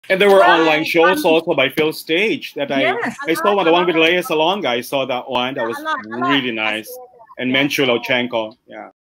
And there were online shows also by Phil Stage that Yes. I saw one, the one with Leia Salonga. I saw that one. That was really nice. And Menchu Lochenko. Yeah.